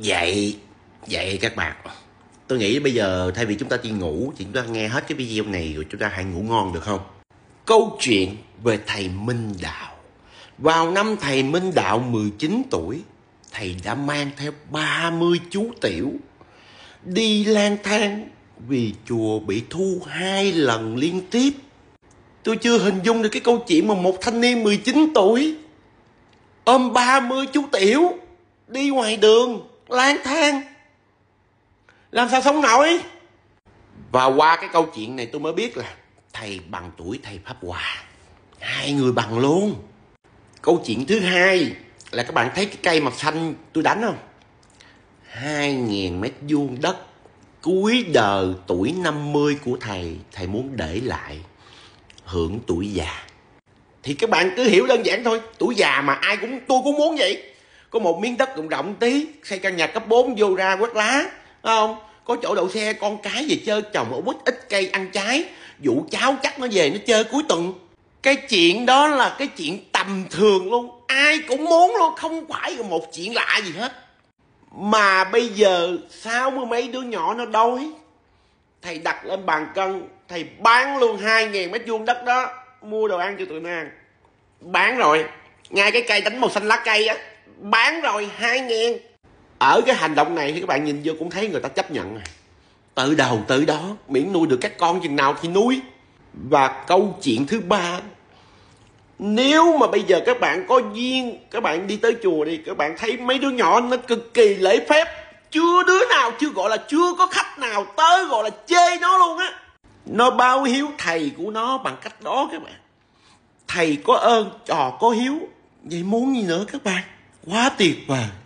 Vậy các bạn, tôi nghĩ bây giờ thay vì chúng ta đi ngủ thì chúng ta nghe hết cái video này rồi chúng ta hãy ngủ ngon được không? Câu chuyện về thầy Minh Đạo. Vào năm thầy Minh Đạo 19 tuổi, thầy đã mang theo 30 chú tiểu đi lang thang vì chùa bị thu 2 lần liên tiếp. Tôi chưa hình dung được cái câu chuyện mà một thanh niên 19 tuổi ôm 30 chú tiểu đi ngoài đường lang thang, làm sao sống nổi. Và qua cái câu chuyện này tôi mới biết là thầy bằng tuổi thầy Pháp Hòa, hai người bằng luôn. Câu chuyện thứ hai là các bạn thấy cái cây màu xanh tôi đánh không? 2.000 mét vuông đất cuối đời tuổi 50 của thầy muốn để lại hưởng tuổi già. Thì các bạn cứ hiểu đơn giản thôi, tuổi già mà tôi cũng muốn vậy. Có một miếng đất rộng rộng tí, xây căn nhà cấp 4 vô ra quét lá, phải không? Có chỗ đậu xe, con cái về chơi, trồng ở ít cây ăn trái, dụ cháu chắc nó về nó chơi cuối tuần. Cái chuyện đó là cái chuyện tầm thường luôn, ai cũng muốn luôn, không phải là một chuyện lạ gì hết. Mà bây giờ 60 mấy đứa nhỏ nó đói, thầy đặt lên bàn cân, thầy bán luôn 2.000 mét vuông đất đó, mua đồ ăn cho tụi nó ăn. Bán rồi, ngay cái cây đánh màu xanh lá cây á, bán rồi 2.000. Ở cái hành động này thì các bạn nhìn vô cũng thấy người ta chấp nhận rồi. Tự đầu tự đó, miễn nuôi được các con chừng nào thì nuôi. Và câu chuyện thứ ba, nếu mà bây giờ các bạn có duyên, các bạn đi tới chùa đi, các bạn thấy mấy đứa nhỏ nó cực kỳ lễ phép, chưa đứa nào chưa có khách nào tới gọi là chê nó luôn á. Nó báo hiếu thầy của nó bằng cách đó các bạn. Thầy có ơn, trò có hiếu, vậy muốn gì nữa các bạn? Quá tuyệt vời.